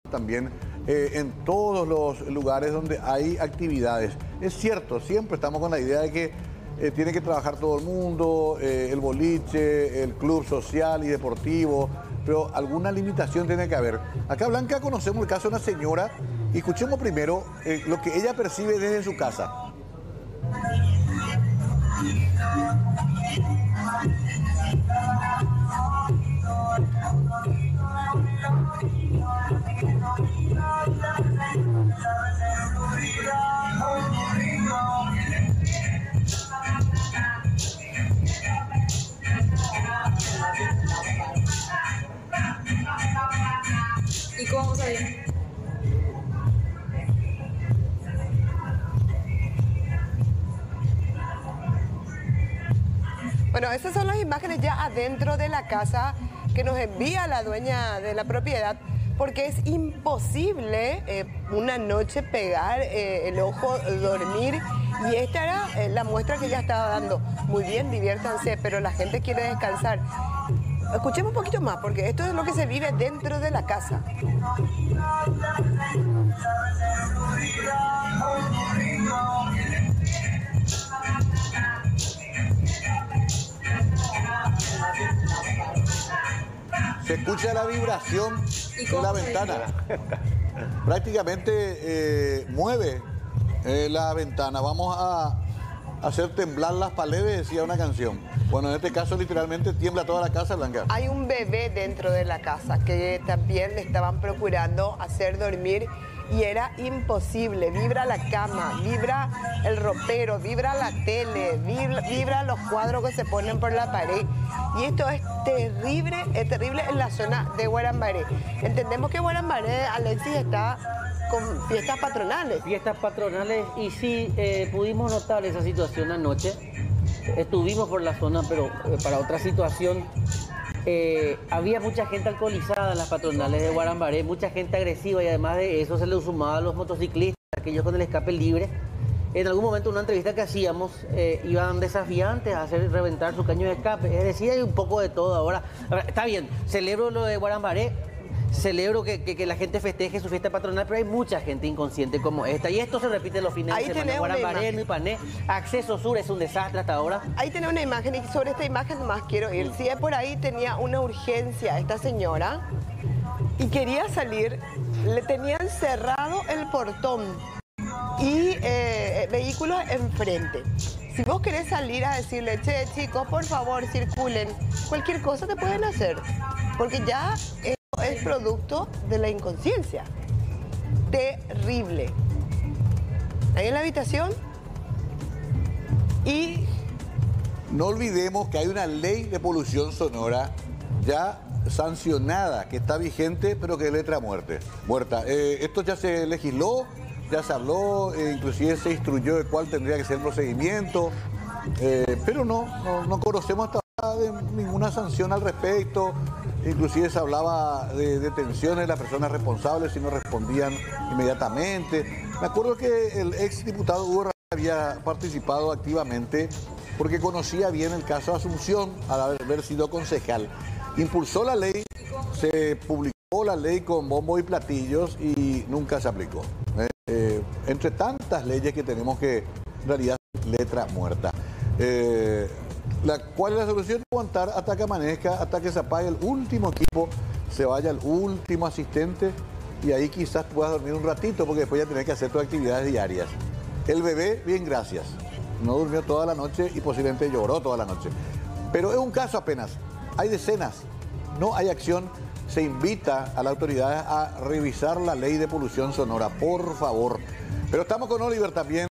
también en todos los lugares donde hay actividades. Es cierto, siempre estamos con la idea de que tiene que trabajar todo el mundo, el boliche, el club social y deportivo, pero alguna limitación tiene que haber. Acá, Blanca, conocemos el caso de una señora y escuchemos primero lo que ella percibe desde su casa. ¿Y cómo vamos a ir? Bueno, esas son las imágenes ya adentro de la casa que nos envía la dueña de la propiedad, porque es imposible una noche pegar el ojo, dormir, y esta era la muestra que ella estaba dando. Muy bien, diviértanse, pero la gente quiere descansar. Escuchemos un poquito más, porque esto es lo que se vive dentro de la casa. Se escucha la vibración de la ventana. Prácticamente mueve la ventana. Vamos a hacer temblar las paredes, decía una canción. Bueno, en este caso literalmente tiembla toda la casa, Blanca. Hay un bebé dentro de la casa que también le estaban procurando hacer dormir y era imposible. Vibra la cama, vibra el ropero, vibra la tele, vibra los cuadros que se ponen por la pared. Y esto es terrible en la zona de Guarambaré. Entendemos que Guarambaré, Alexis, está con fiestas patronales. Fiestas patronales, y sí, pudimos notar esa situación anoche. Estuvimos por la zona, pero para otra situación. Había mucha gente alcoholizada en las patronales de Guarambaré, mucha gente agresiva, y además de eso se le sumaba a los motociclistas, aquellos con el escape libre. En algún momento, en una entrevista que hacíamos, iban desafiantes a hacer reventar su caño de escape. Es decir, hay un poco de todo ahora. Está bien, celebro lo de Guarambaré, celebro que la gente festeje su fiesta patronal, pero hay mucha gente inconsciente como esta. Y esto se repite los fines de semana. Guarambaré, Nuipané, Acceso Sur es un desastre hasta ahora. Ahí tenés una imagen, y sobre esta imagen más quiero ir. Si por ahí tenía una urgencia esta señora y quería salir, le tenían cerrado el portón y vehículos enfrente. Si vos querés salir a decirle, che, chicos, por favor, circulen, cualquier cosa te pueden hacer, porque ya es producto de la inconsciencia. Terrible. Ahí en la habitación. Y no olvidemos que hay una ley de polución sonora ya sancionada, que está vigente, pero que es letra muerta. Esto ya se legisló, ya se habló, inclusive se instruyó de cuál tendría que ser el procedimiento, pero no conocemos hasta ahora de ninguna sanción al respecto. Inclusive se hablaba de detenciones de las personas responsables si no respondían inmediatamente. Me acuerdo que el ex diputado Hugo había participado activamente porque conocía bien el caso de Asunción al haber sido concejal. Impulsó la ley, se publicó la ley con bombo y platillos y nunca se aplicó. Entre tantas leyes que tenemos que en realidad letra muerta. ¿Cuál es la solución? Aguantar hasta que amanezca, hasta que se apague el último equipo, se vaya el último asistente y ahí quizás puedas dormir un ratito, porque después ya tenés que hacer tus actividades diarias. El bebé, bien, gracias. No durmió toda la noche y posiblemente lloró toda la noche. Pero es un caso apenas. Hay decenas. No hay acción. Se invita a las autoridades a revisar la ley de polución sonora, por favor. Pero estamos con Oliver también.